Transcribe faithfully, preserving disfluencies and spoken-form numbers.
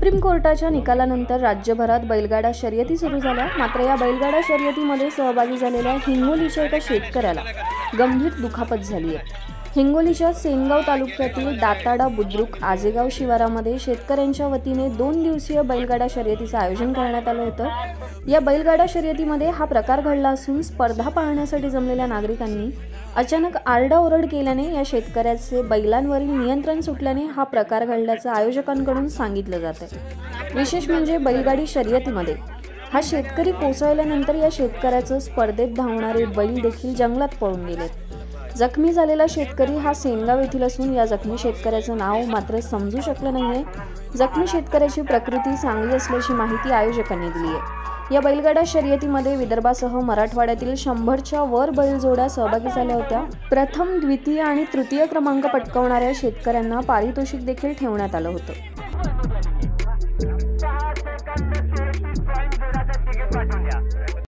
Supreme कोर्टाच्या निकालानंतर राज्यभरात बैलगाडा शर्यती सुरू झाल्या। मात्र या बैलगाडा शर्यतीमध्ये सहभागी झालेल्या हिंगोलीच्या एका शेतकऱ्याला गंभीर दुखापत झाली आहे। हिंगोलीच्या सेनगाव तालुक्यातील दाताडा बुद्रुक आजेगाव शिवारामध्ये शेतकऱ्यांच्या वतीने दोन दिवसीय बैलगाडा शर्यतीचं आयोजन करण्यात आलं होतं। या बैलगाडा शर्यतीमध्ये हा प्रकार घडला असून स्पर्धा पाहण्यासाठी जमलेल्या नागरिकांनी अचानक आरडाओरड केल्याने या शेतकऱ्याचे बैलांवरील नियंत्रण सुटल्याने हा प्रकार घडल्याचं आयोजकांकडून सांगितलं जातंय। विशेष म्हणजे बैलगाडी शर्यतीमध्ये हा शेतकरी कोसळल्यानंतर या शेतकऱ्याचं स्पर्धेत धावणारे बैल देखील जंगलात पळून गेलेत। जखमी झालेला शेतकरी हा सेनगाव येथील असून या जखमी शेतकऱ्याचं नाव मात्र समजू शकलं नाहीये। जखमी शेतकऱ्याची प्रकृती चांगली असल्याची माहिती आयोजकांनी दिली आहे। या बैलगाडा शर्यतीमध्ये विदर्भासह मराठवाड्यातील शंभरच्या वर बैलजोड्या सहभागी झाल्या होत्या। प्रथम, द्वितीय आणि तृतीय क्रमांक पटकावणाऱ्या शेतकऱ्यांना पारितोषिक देखील ठेवण्यात आलं होतं।